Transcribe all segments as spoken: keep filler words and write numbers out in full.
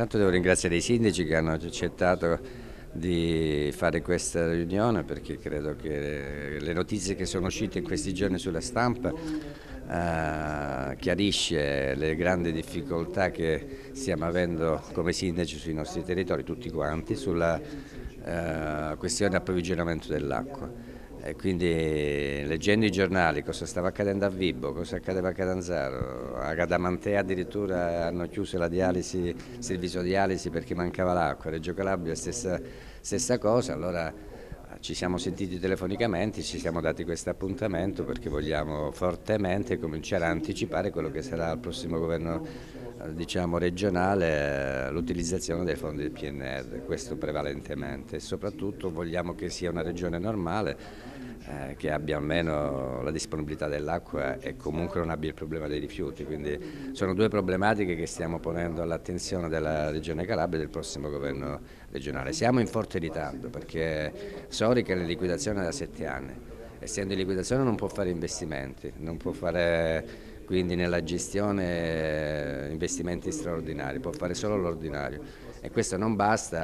Intanto devo ringraziare i sindaci che hanno accettato di fare questa riunione, perché credo che le notizie che sono uscite in questi giorni sulla stampa eh, chiarisce le grandi difficoltà che stiamo avendo come sindaci sui nostri territori, tutti quanti, sulla eh, questione approvvigionamento dell'acqua. E quindi leggendo i giornali cosa stava accadendo a Vibo, cosa accadeva a Catanzaro, a Cadamantea addirittura hanno chiuso la dialisi, il servizio dialisi perché mancava l'acqua, a Reggio Calabria stessa, stessa cosa, allora ci siamo sentiti telefonicamente, ci siamo dati questo appuntamento perché vogliamo fortemente cominciare a anticipare quello che sarà il prossimo governo diciamo, regionale, l'utilizzazione dei fondi del P N R R, questo prevalentemente, e soprattutto vogliamo che sia una regione normale, eh, che abbia almeno la disponibilità dell'acqua e comunque non abbia il problema dei rifiuti, quindi sono due problematiche che stiamo ponendo all'attenzione della Regione Calabria e del prossimo governo regionale. Siamo in forte ritardo perché Sorica è in liquidazione da sette anni, essendo in liquidazione non può fare investimenti, non può fare quindi nella gestione investimenti straordinari, può fare solo l'ordinario e questo non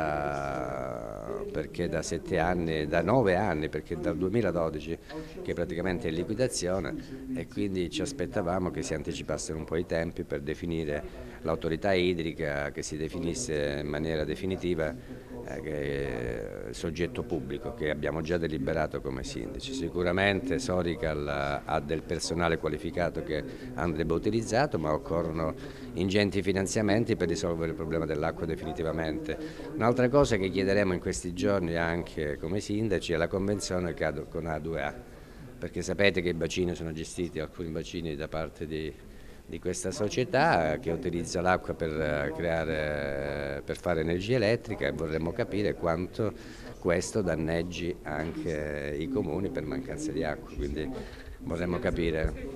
basta perché da sette anni, da nove anni, perché dal duemiladodici che praticamente è in liquidazione e quindi ci aspettavamo che si anticipassero un po' i tempi per definire l'autorità idrica, che si definisse in maniera definitiva eh, che il soggetto pubblico che abbiamo già deliberato come sindaci. Sicuramente Sorical ha del personale qualificato che andrebbe utilizzato, ma occorrono ingenti finanziamenti per risolvere il problema dell'acqua definitivamente. Un'altra cosa che chiederemo in questi giorni anche come sindaci è la convenzione con A due A, perché sapete che i bacini sono gestiti, alcuni bacini da parte di, di questa società che utilizza l'acqua per, creare, per fare energia elettrica e vorremmo capire quanto questo danneggi anche i comuni per mancanza di acqua, quindi vorremmo capire.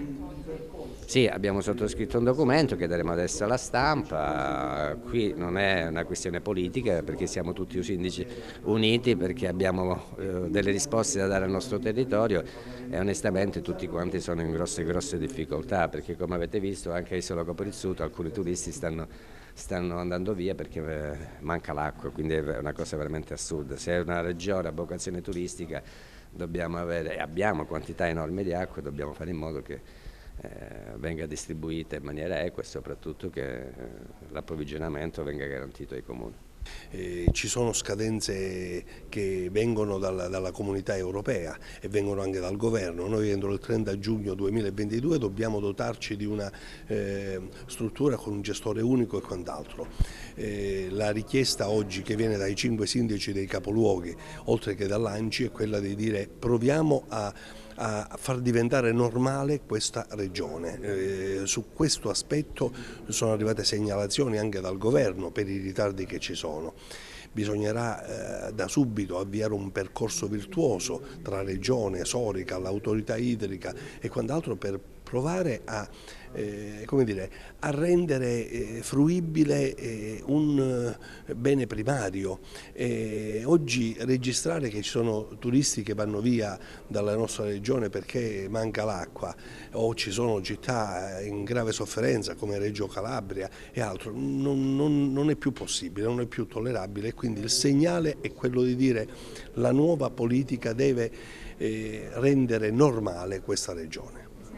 Sì, abbiamo sottoscritto un documento che daremo adesso alla stampa, qui non è una questione politica perché siamo tutti sindaci uniti, perché abbiamo eh, delle risposte da dare al nostro territorio e onestamente tutti quanti sono in grosse grosse difficoltà, perché come avete visto anche a Isola Coprizuto alcuni turisti stanno, stanno andando via perché eh, manca l'acqua, quindi è una cosa veramente assurda. Se è una regione a vocazione turistica dobbiamo avere, abbiamo quantità enormi di acqua, dobbiamo fare in modo che Eh, venga distribuita in maniera equa e soprattutto che eh, l'approvvigionamento venga garantito ai comuni. Eh, ci sono scadenze che vengono dalla, dalla comunità europea e vengono anche dal governo. Noi entro il trenta giugno duemilaventidue dobbiamo dotarci di una eh, struttura con un gestore unico e quant'altro. Eh, la richiesta oggi che viene dai cinque sindaci dei capoluoghi, oltre che dall'A N C I, è quella di dire proviamo a a far diventare normale questa regione. Eh, su questo aspetto sono arrivate segnalazioni anche dal governo per i ritardi che ci sono. Bisognerà eh, da subito avviare un percorso virtuoso tra regione, Sorica, l'autorità idrica e quant'altro per provare a, eh, come dire, a rendere eh, fruibile eh, un eh, bene primario. Eh, oggi registrare che ci sono turisti che vanno via dalla nostra regione perché manca l'acqua o ci sono città in grave sofferenza come Reggio Calabria e altro, non, non, non è più possibile, non è più tollerabile e quindi il segnale è quello di dire la nuova politica deve eh, rendere normale questa regione.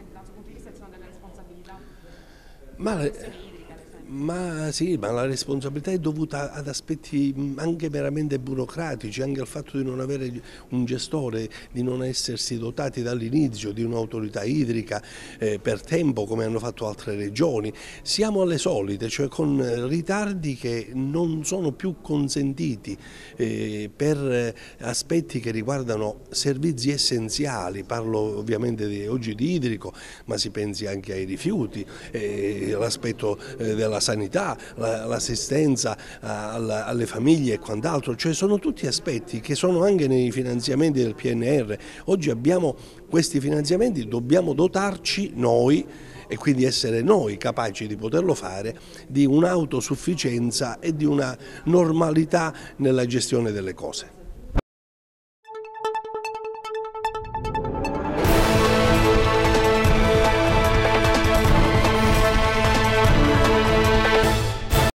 Ma, ma sì, ma la responsabilità è dovuta ad aspetti anche meramente burocratici, anche al fatto di non avere un gestore, di non essersi dotati dall'inizio di un'autorità idrica eh, per tempo come hanno fatto altre regioni. Siamo alle solite, cioè con ritardi che non sono più consentiti eh, per aspetti che riguardano servizi essenziali, parlo ovviamente di, oggi di idrico, ma si pensi anche ai rifiuti, eh, l'aspetto eh, della sanità, l'assistenza alle famiglie e quant'altro, cioè sono tutti aspetti che sono anche nei finanziamenti del P N R R. Oggi abbiamo questi finanziamenti, dobbiamo dotarci noi e quindi essere noi capaci di poterlo fare, di un'autosufficienza e di una normalità nella gestione delle cose.